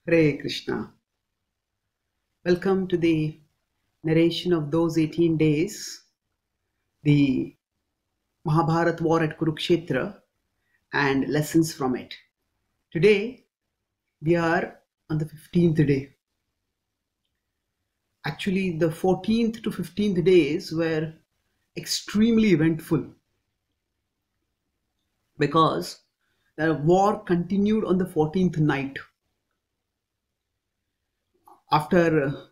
Hare Krishna. Welcome to the narration of those 18 days, the Mahabharat war at Kurukshetra, and lessons from it. Today, we are on the 15th day. Actually, the 14th to 15th days were extremely eventful because the war continued on the 14th night. After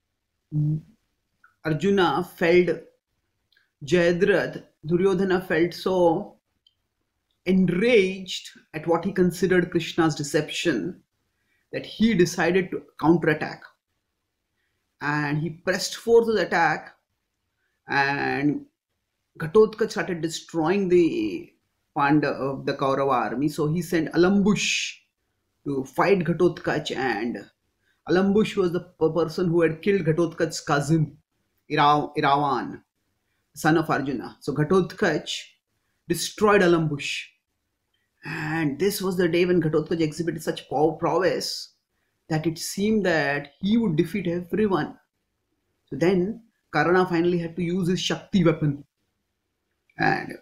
Arjuna felled Jayadratha, Duryodhana felt so enraged at what he considered Krishna's deception that he decided to counterattack. And he pressed forth the attack, and Ghatotkacha started destroying the the Kaurava army. So he sent Alambush to fight Ghatotkacha, and Alambush was the person who had killed Ghatotkacha's cousin, Iravan, son of Arjuna. So Ghatotkacha destroyed Alambush. And this was the day when Ghatotkacha exhibited such prowess that it seemed that he would defeat everyone. So then Karna finally had to use his Shakti weapon. And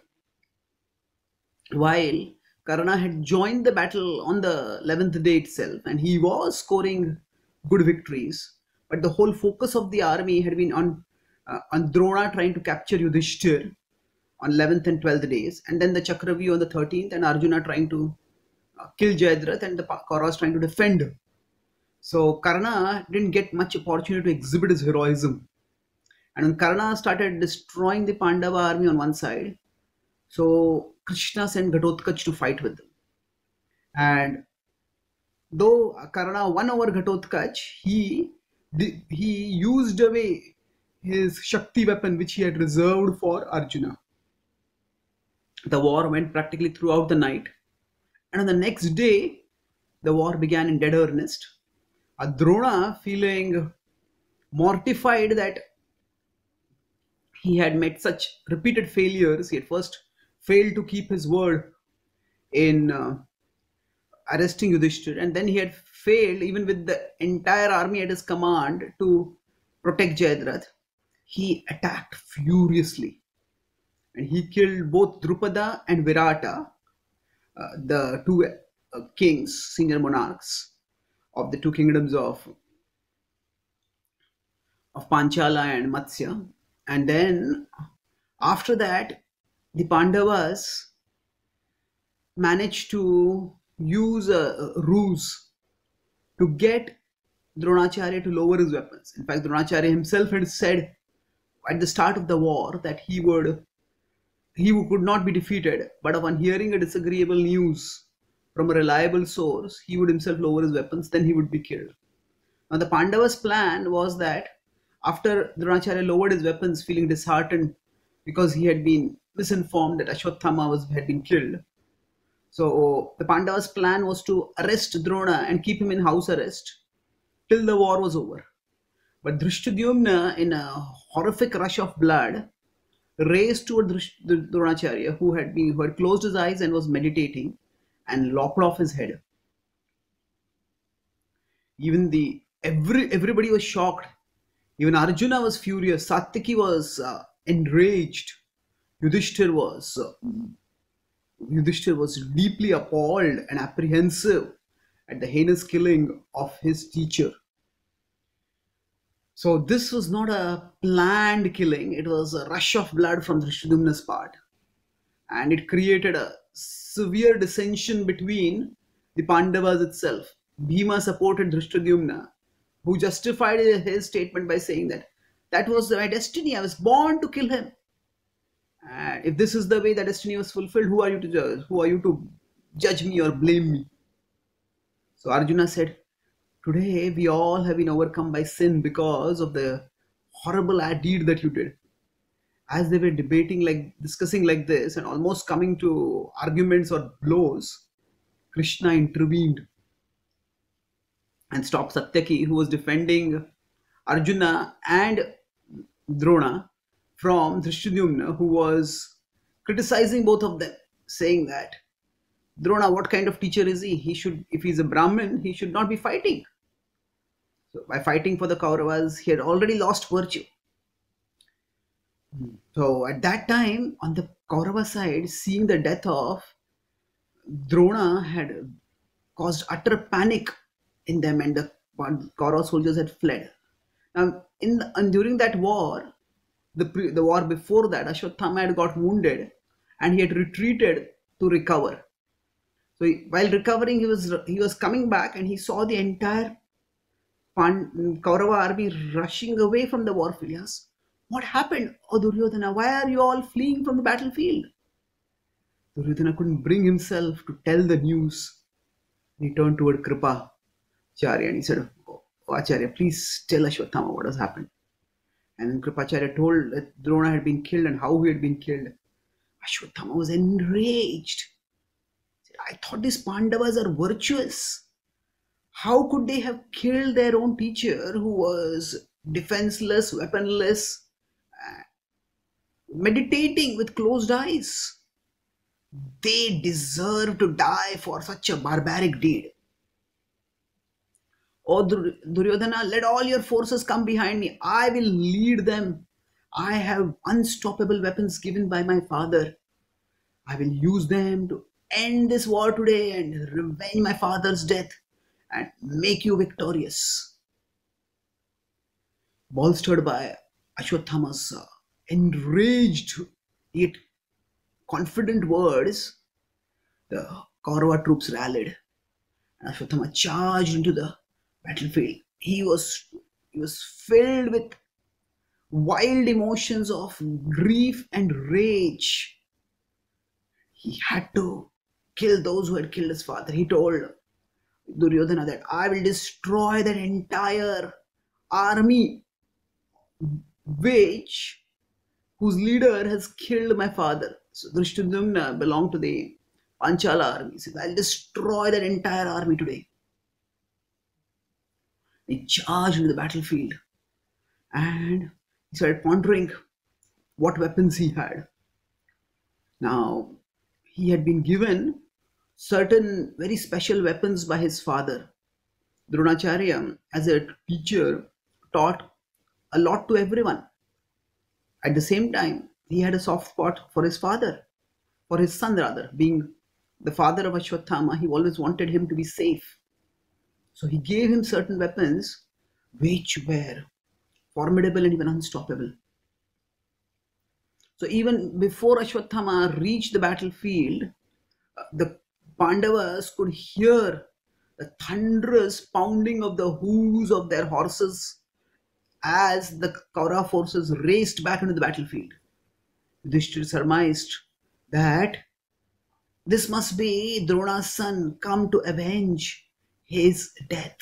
while Karna had joined the battle on the 11th day itself, and he was scoring good victories, but the whole focus of the army had been on Drona trying to capture Yudhishthir on 11th and 12th days, and then the Chakravyuh on the 13th, and Arjuna trying to kill Jayadratha, and the Kauravas trying to defend. So Karna didn't get much opportunity to exhibit his heroism. And when Karna started destroying the Pandava army on one side, so Krishna sent Ghatotkacha to fight with them. And though Karna won over Ghatotkacha, he used away his Shakti weapon which he had reserved for Arjuna. The war went practically throughout the night. And on the next day, the war began in dead earnest. Drona, feeling mortified that he had met such repeated failures, he had first failed to keep his word in arresting Yudhishthir, and then he had failed even with the entire army at his command to protect Jayadratha. He attacked furiously, and he killed both Drupada and Virata, the two kings, senior monarchs of the two kingdoms of Panchala and Matsya. And then after that, the Pandavas managed to use a ruse to get Dronacharya to lower his weapons. In fact, Dronacharya himself had said at the start of the war that he could not be defeated, but upon hearing a disagreeable news from a reliable source, he would himself lower his weapons, then he would be killed. Now the Pandavas' plan was that after Dronacharya lowered his weapons, feeling disheartened because he had been misinformed that Ashwatthama had been killed, so the Pandavas' plan was to arrest Drona and keep him in house arrest till the war was over. But Drishtadyumna, in a horrific rush of blood, raced toward Dronacharya, who had closed his eyes and was meditating, and lopped off his head. Even everybody was shocked. Even Arjuna was furious. Satyaki was enraged. Yudhishthir was deeply appalled and apprehensive at the heinous killing of his teacher. So this was not a planned killing. It was a rush of blood from Drishtadyumna's part. And it created a severe dissension between the Pandavas itself. Bhima supported Drishtadyumna, who justified his statement by saying that was my destiny. I was born to kill him. And if this is the way the destiny was fulfilled, who are you to judge? Who are you to judge me or blame me? So Arjuna said, today we all have been overcome by sin because of the horrible deed that you did. As they were discussing like this, and almost coming to arguments or blows, Krishna intervened and stopped Satyaki, who was defending Arjuna and Drona from Drishtadyumna, who was criticizing both of them, saying that Drona, what kind of teacher is he? If he's a Brahmin, he should not be fighting. So by fighting for the Kauravas, he had already lost virtue. So at that time, on the Kaurava side, seeing the death of Drona had caused utter panic in them, and the Kaurava soldiers had fled. Now, and during that war, the war before that, Ashwatthama had got wounded, and he had retreated to recover. So while recovering, he was coming back, and he saw the entire Kaurava army rushing away from the warfield. He asked, "What happened, O Duryodhana? Why are you all fleeing from the battlefield?" Duryodhana couldn't bring himself to tell the news. He turned toward Kripa Acharya and he said, "Oh, Acharya, please tell Ashwatthama what has happened." And Kripacharya told that Drona had been killed and how he had been killed. Ashwatthama was enraged. He said, "I thought these Pandavas are virtuous. How could they have killed their own teacher who was defenseless, weaponless, meditating with closed eyes? They deserve to die for such a barbaric deed. O Duryodhana, let all your forces come behind me. I will lead them. I have unstoppable weapons given by my father. I will use them to end this war today and revenge my father's death and make you victorious." Bolstered by Ashwatthama's enraged yet confident words, the Kaurava troops rallied and Ashwatthama charged into the battlefield. He was filled with wild emotions of grief and rage. He had to kill those who had killed his father. He told Duryodhana that I will destroy that entire army whose leader has killed my father. So Drishtadyumna belonged to the Panchala army. He said, I'll destroy that entire army today. He charged into the battlefield and he started pondering what weapons he had. Now, he had been given certain very special weapons by his father. Dronacharya, as a teacher, taught a lot to everyone. At the same time, he had a soft spot for his father, for his son rather. Being the father of Ashwatthama, he always wanted him to be safe. So he gave him certain weapons which were formidable and even unstoppable. So even before Ashwatthama reached the battlefield, the Pandavas could hear the thunderous pounding of the hooves of their horses as the Kaurava forces raced back into the battlefield. Yudhishthira surmised that this must be Drona's son come to avenge his death.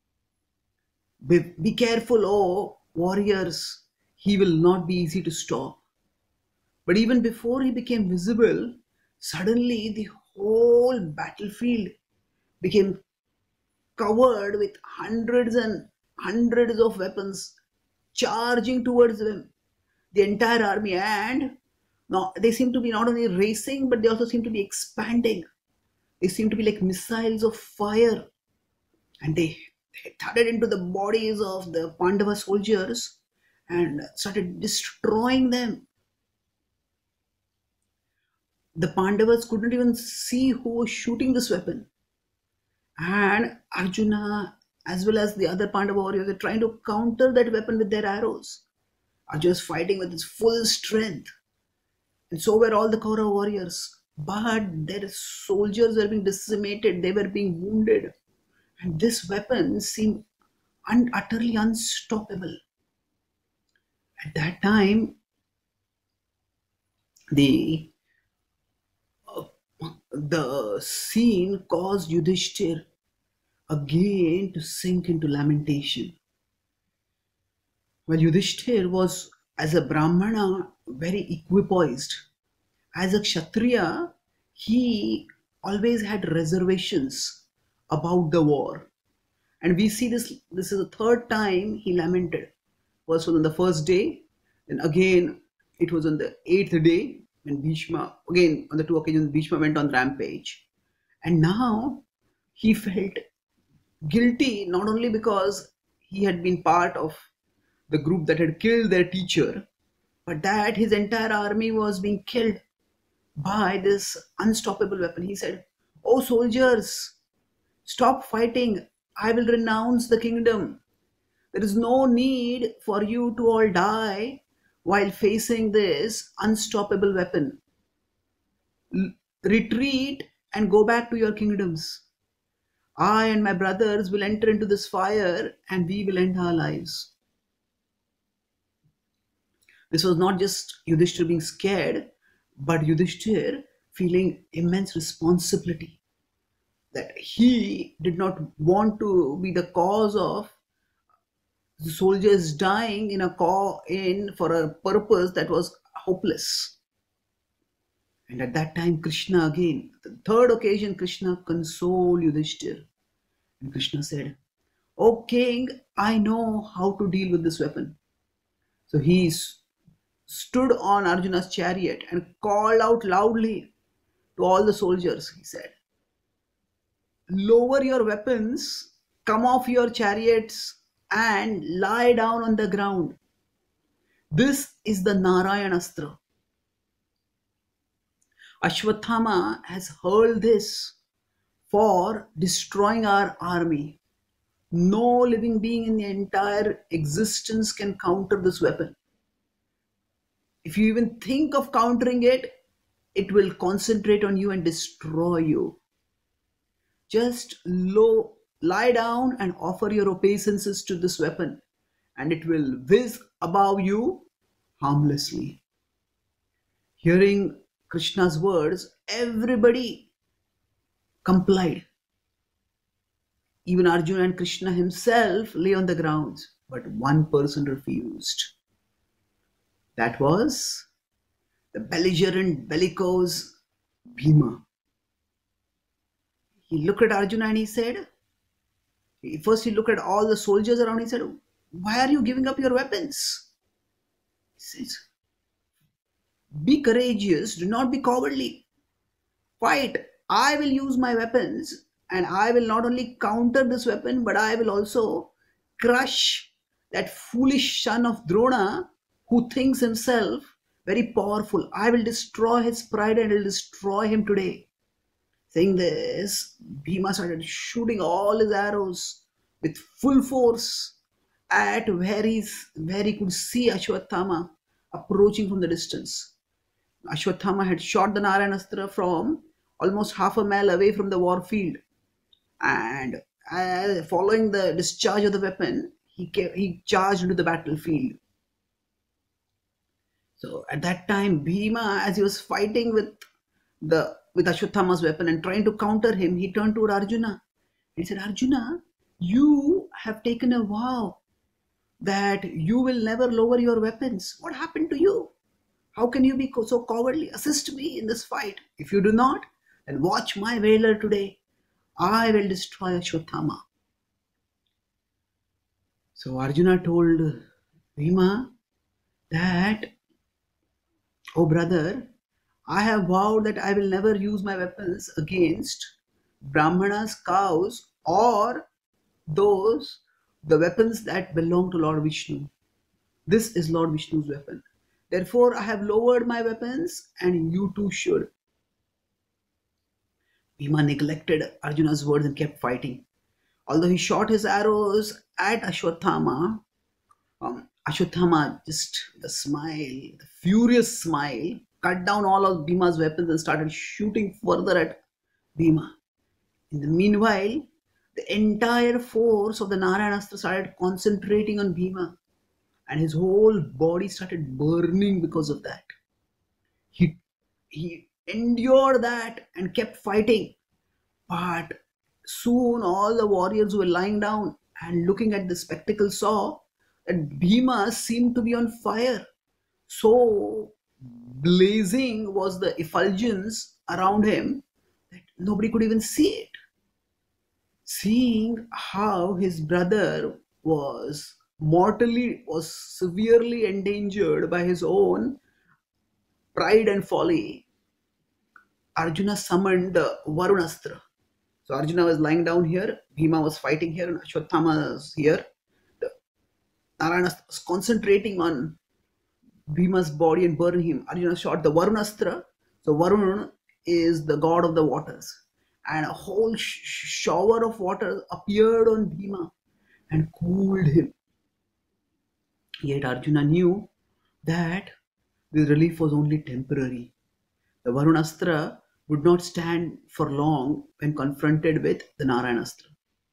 Be careful, O warriors, he will not be easy to stop. But even before he became visible, suddenly the whole battlefield became covered with hundreds and hundreds of weapons charging towards them, the entire army. And now they seem to be not only racing, but they also seem to be expanding. They seem to be like missiles of fire, and they thudded into the bodies of the Pandava soldiers and started destroying them. The Pandavas couldn't even see who was shooting this weapon. And Arjuna, as well as the other Pandava warriors, are trying to counter that weapon with their arrows. Arjuna is fighting with his full strength. And so were all the Kaurava warriors. But their soldiers were being decimated, they were being wounded. And this weapon seemed utterly unstoppable. At that time, the scene caused Yudhishthir again to sink into lamentation. Well, Yudhishthir was, as a Brahmana, very equipoised. As a Kshatriya, he always had reservations about the war. And we see this is the third time he lamented. First was on the first day, then again it was on the 8th day when Bhishma, again on the two occasions, Bhishma went on rampage. And now he felt guilty not only because he had been part of the group that had killed their teacher, but that his entire army was being killed by this unstoppable weapon. He said, "Oh, soldiers, stop fighting. I will renounce the kingdom. There is no need for you to all die while facing this unstoppable weapon. Retreat and go back to your kingdoms. I and my brothers will enter into this fire and we will end our lives." This was not just Yudhishthir being scared, but Yudhishthir feeling immense responsibility that he did not want to be the cause of the soldiers dying in for a purpose that was hopeless. And at that time, Krishna again, the third occasion, Krishna consoled Yudhishthir. And Krishna said, "O king, I know how to deal with this weapon." So he stood on Arjuna's chariot and called out loudly to all the soldiers. He said, "Lower your weapons, come off your chariots, and lie down on the ground. This is the Narayanastra." Ashwatthama has hurled this for destroying our army. No living being in the entire existence can counter this weapon. If you even think of countering it, it will concentrate on you and destroy you. Just lie down and offer your obeisances to this weapon, and it will whiz above you harmlessly. Hearing Krishna's words, everybody complied. Even Arjuna and Krishna himself lay on the ground, but one person refused. That was the belligerent, bellicose Bhima. He looked at Arjuna and he said, first he looked at all the soldiers around, he said, "Why are you giving up your weapons?" He says, "Be courageous, do not be cowardly. Fight. I will use my weapons, and I will not only counter this weapon, but I will also crush that foolish son of Drona who thinks himself very powerful. I will destroy his pride and I will destroy him today." Saying this, Bhima started shooting all his arrows with full force at where he could see Ashwatthama approaching from the distance. Ashwatthama had shot the Narayanastra from almost half a mile away from the war field, and following the discharge of the weapon, he charged into the battlefield. So at that time, Bhima, as he was fighting with Ashwatthama's weapon and trying to counter him, he turned toward Arjuna. He said, "Arjuna, you have taken a vow that you will never lower your weapons. What happened to you? How can you be so cowardly? Assist me in this fight. If you do not, then watch my valor today. I will destroy Ashwatthama." So Arjuna told Bhima that, "Oh brother, I have vowed that I will never use my weapons against Brahmanas, cows, or the weapons that belong to Lord Vishnu. This is Lord Vishnu's weapon. Therefore, I have lowered my weapons, and you too should." Bhima neglected Arjuna's words and kept fighting. Although he shot his arrows at Ashwatthama, Ashwatthama just the smile, the furious smile, cut down all of Bhima's weapons and started shooting further at Bhima. In the meanwhile, the entire force of the Narayanastra started concentrating on Bhima, and his whole body started burning because of that. He, he endured that and kept fighting, but soon all the warriors who were lying down and looking at the spectacle saw that Bhima seemed to be on fire. So blazing was the effulgence around him that nobody could even see it. Seeing how his brother was severely endangered by his own pride and folly, Arjuna summoned the Varunastra. So Arjuna was lying down here, Bhima was fighting here, and Ashwatthama was here. The Narayana was concentrating on Bhima's body and burn him. Arjuna shot the Varunastra. So Varun is the god of the waters. And a whole shower of water appeared on Bhima and cooled him. Yet Arjuna knew that this relief was only temporary. The Varunastra would not stand for long when confronted with the Narayanastra.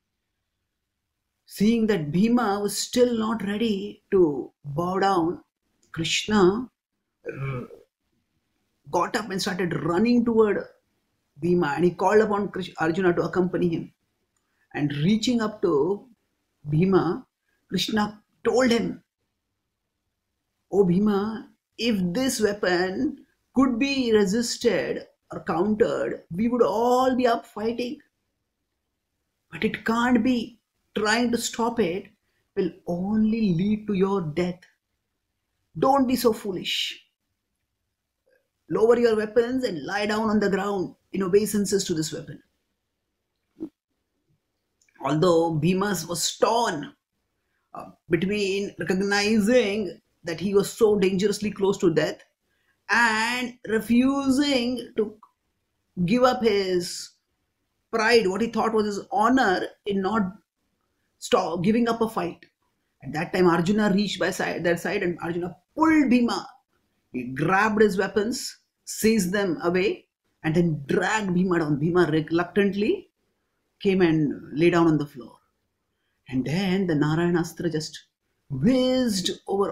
Seeing that Bhima was still not ready to bow down, Krishna got up and started running toward Bhima, and he called upon Arjuna to accompany him. And reaching up to Bhima, Krishna told him, "Oh Bhima, if this weapon could be resisted or countered, we would all be up fighting. But it can't be. Trying to stop it will only lead to your death. Don't be so foolish. Lower your weapons and lie down on the ground in obeisance to this weapon." Although Bhima was torn between recognizing that he was so dangerously close to death and refusing to give up his pride, what he thought was his honor, in not giving up a fight. At that time, Arjuna reached by their side and Arjuna pulled Bhima. He grabbed his weapons, seized them away, and then dragged Bhima down. Bhima reluctantly came and lay down on the floor. And then the Narayanastra just whizzed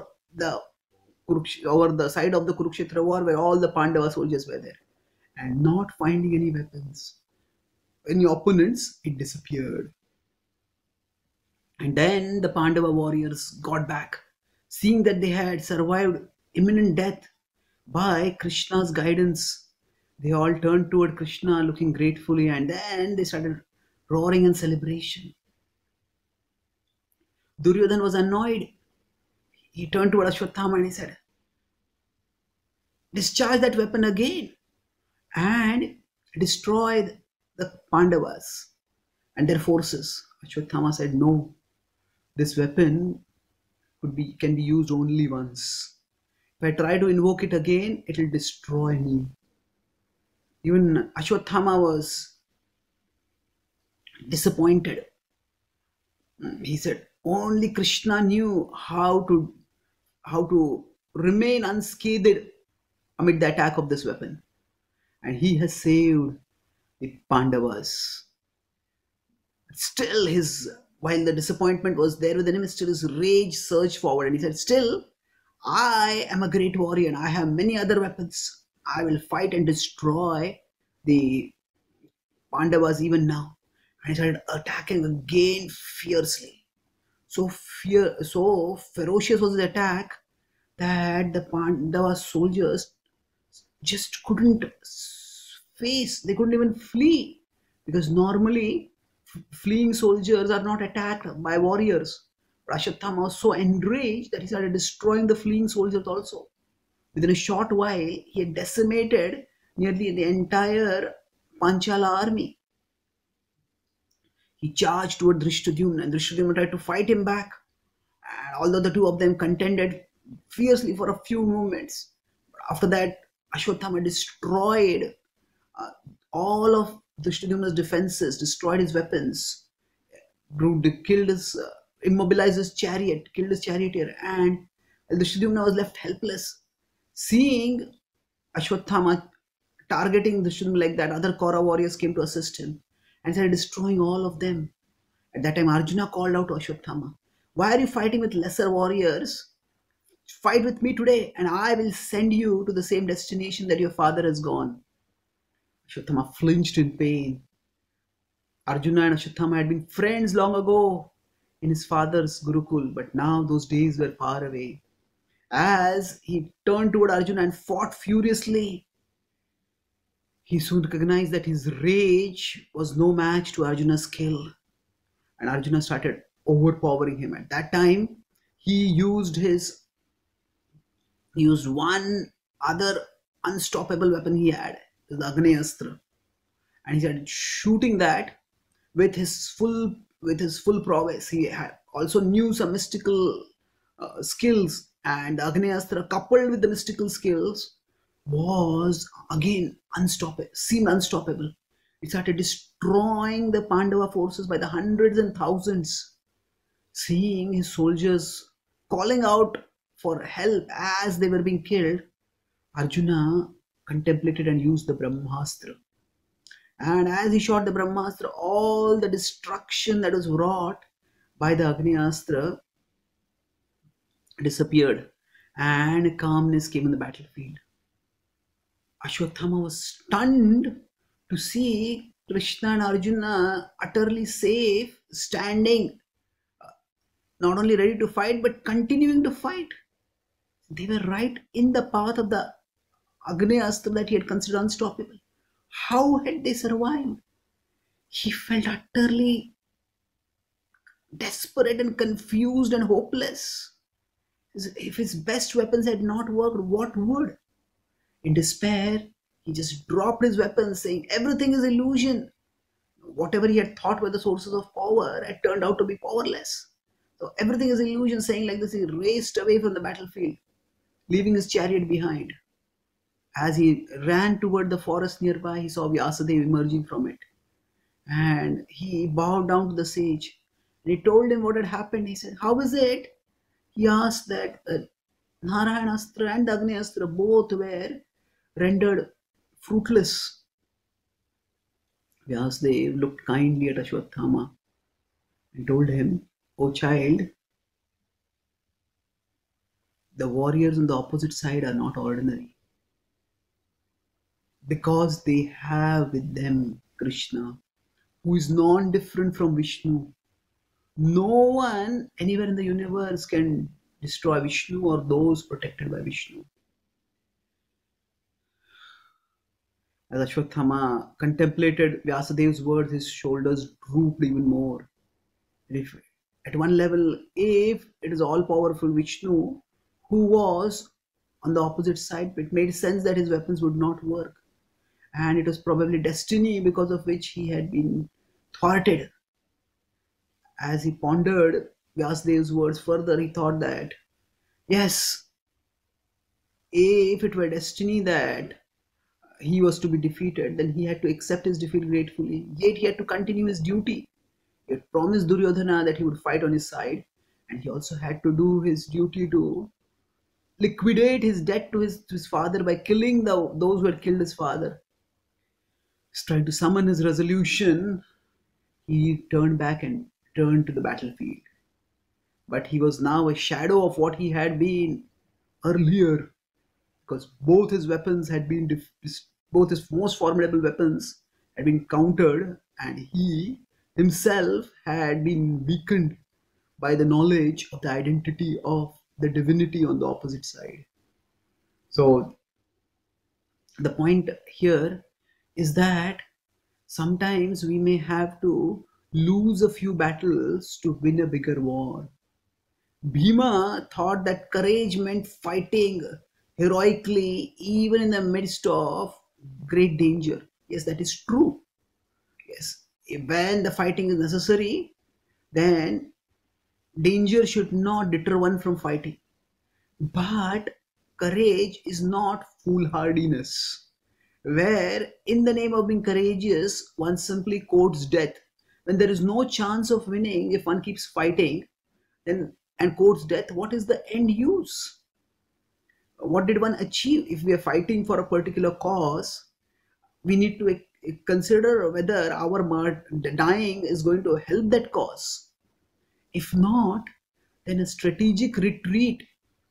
over the side of the Kurukshetra war where all the Pandava soldiers were there. And not finding any weapons, any opponents, it disappeared. And then the Pandava warriors got back, seeing that they had survived imminent death by Krishna's guidance. They all turned toward Krishna looking gratefully, and then they started roaring in celebration. Duryodhan was annoyed. He turned toward Ashwatthama and he said, "Discharge that weapon again and destroy the Pandavas and their forces." Ashwatthama said, "No, this weapon can be used only once. If I try to invoke it again, it will destroy me." Even Ashwatthama was disappointed. He said, only Krishna knew how to remain unscathed amid the attack of this weapon. And he has saved the Pandavas. Still, while the disappointment was there within him, still his rage surged forward, and he said, "Still, I am a great warrior and I have many other weapons. I will fight and destroy the Pandavas even now." And he started attacking again fiercely. So ferocious was the attack that the Pandava soldiers just couldn't face. They couldn't even flee, because normally fleeing soldiers are not attacked by warriors. But Ashwatthama was so enraged that he started destroying the fleeing soldiers also. Within a short while, he had decimated nearly the entire Panchala army. He charged toward Drishtadyumna, and Drishtadyumna tried to fight him back. And although the two of them contended fiercely for a few moments, after that, Ashwatthama destroyed all of Drishtadyumna's defenses, destroyed his weapons, killed his, immobilized his chariot, killed his charioteer, and Drishtadyumna was left helpless. Seeing Ashwatthama targeting Drishtadyumna like that, other Kaura warriors came to assist him and started destroying all of them. At that time, Arjuna called out to Ashwatthama, "Why are you fighting with lesser warriors? Fight with me today, and I will send you to the same destination that your father has gone." Ashwatthama flinched in pain. Arjuna and Ashwatthama had been friends long ago in his father's Gurukul, but now those days were far away. As he turned toward Arjuna and fought furiously, he soon recognized that his rage was no match to Arjuna's skill, and Arjuna started overpowering him. At that time, he used one other unstoppable weapon he had, the Agneastra, and he started shooting that with his full prowess. He had also knew some mystical skills, and the Agnyastra coupled with the mystical skills was again unstoppable, seemed unstoppable. It started destroying the Pandava forces by the hundreds and thousands. Seeing his soldiers calling out for help as they were being killed, Arjuna contemplated and used the Brahmastra. And as he shot the Brahmastra, all the destruction that was wrought by the Agnyastra disappeared, and calmness came in the battlefield. Ashwatthama was stunned to see Krishna and Arjuna utterly safe, standing, not only ready to fight but continuing to fight. They were right in the path of the Agnyastra that he had considered unstoppable. How had they survived? He felt utterly desperate and confused and hopeless. If his best weapons had not worked, what would? In despair, he just dropped his weapons, saying, "Everything is illusion." Whatever he had thought were the sources of power had turned out to be powerless. So everything is illusion, saying like this, he raced away from the battlefield, leaving his chariot behind. As he ran toward the forest nearby, he saw Vyasadeva emerging from it. And he bowed down to the sage. And he told him what had happened. He said, "How is it?" He asked that Narayanastra and Agnyastra both were rendered fruitless. Vyasadeva looked kindly at Ashwatthama and told him, "O child, the warriors on the opposite side are not ordinary, because they have with them Krishna, who is non-different from Vishnu. No one anywhere in the universe can destroy Vishnu or those protected by Vishnu." As Ashwatthama contemplated Vyasadeva's words, his shoulders drooped even more. If, at one level, if it is all-powerful Vishnu who was on the opposite side, it made sense that his weapons would not work. And it was probably destiny because of which he had been thwarted. As he pondered Vyasadeva's words further, he thought that, yes, if it were destiny that he was to be defeated, then he had to accept his defeat gratefully. Yet he had to continue his duty. He had promised Duryodhana that he would fight on his side, and he also had to do his duty to liquidate his debt to his father by killing those who had killed his father. He's trying to summon his resolution. He turned back and turned to the battlefield. But he was now a shadow of what he had been earlier, because both his weapons had been both his most formidable weapons had been countered, and he himself had been weakened by the knowledge of the identity of the divinity on the opposite side. So the point here is that sometimes we may have to lose a few battles to win a bigger war. Bhima thought that courage meant fighting heroically even in the midst of great danger. Yes, that is true. Yes, when the fighting is necessary, then danger should not deter one from fighting. But courage is not foolhardiness, where in the name of being courageous, one simply courts death. When there is no chance of winning, if one keeps fighting then and courts death, what is the end use? What did one achieve? If we are fighting for a particular cause, we need to consider whether our dying is going to help that cause. If not, then a strategic retreat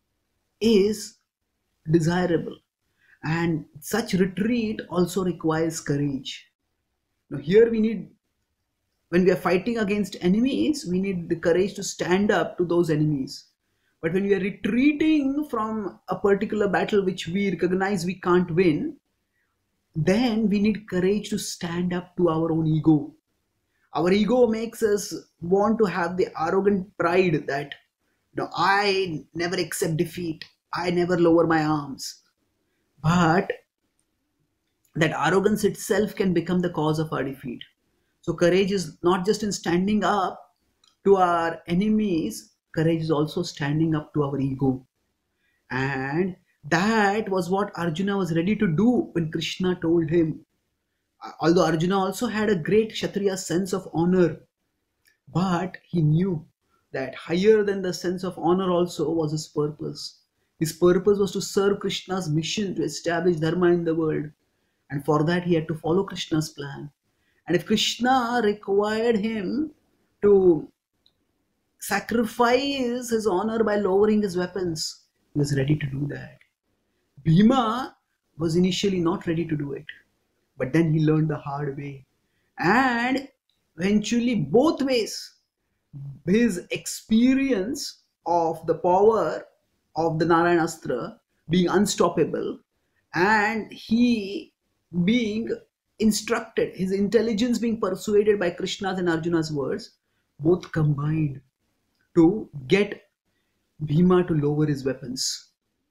is desirable, and such retreat also requires courage. Now here we need, when we are fighting against enemies, we need the courage to stand up to those enemies. But when we are retreating from a particular battle which we recognize we can't win, then we need courage to stand up to our own ego. Our ego makes us want to have the arrogant pride that, no, I never accept defeat, I never lower my arms. But that arrogance itself can become the cause of our defeat. So courage is not just in standing up to our enemies, courage is also standing up to our ego. And that was what Arjuna was ready to do when Krishna told him. Although Arjuna also had a great Kshatriya sense of honor, but he knew that higher than the sense of honor also was his purpose. His purpose was to serve Krishna's mission to establish Dharma in the world. And for that, he had to follow Krishna's plan. And if Krishna required him to sacrifice his honor by lowering his weapons, he was ready to do that. Bhima was initially not ready to do it, but then he learned the hard way. And eventually, both ways, his experience of the power of the Narayanastra being unstoppable, and he being instructed, his intelligence being persuaded by Krishna's and Arjuna's words, both combined to get Bhima to lower his weapons.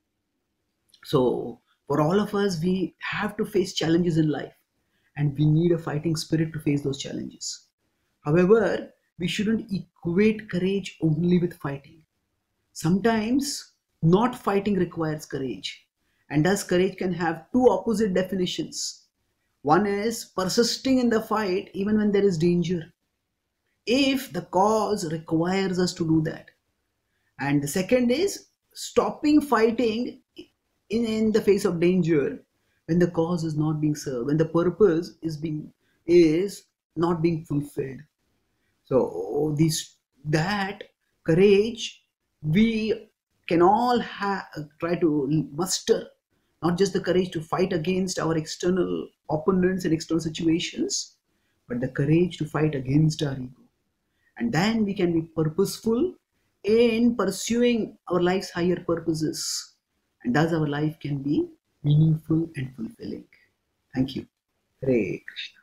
So, for all of us, we have to face challenges in life, and we need a fighting spirit to face those challenges. However, we shouldn't equate courage only with fighting. Sometimes not fighting requires courage, and thus courage can have two opposite definitions. One is persisting in the fight even when there is danger, if the cause requires us to do that. And the second is stopping fighting in the face of danger when the cause is not being served, when the purpose is not being fulfilled. So this that courage we can all try to muster, not just the courage to fight against our external opponents and external situations, but the courage to fight against our ego. And then we can be purposeful in pursuing our life's higher purposes. And thus our life can be meaningful and fulfilling. Thank you. Hare Krishna.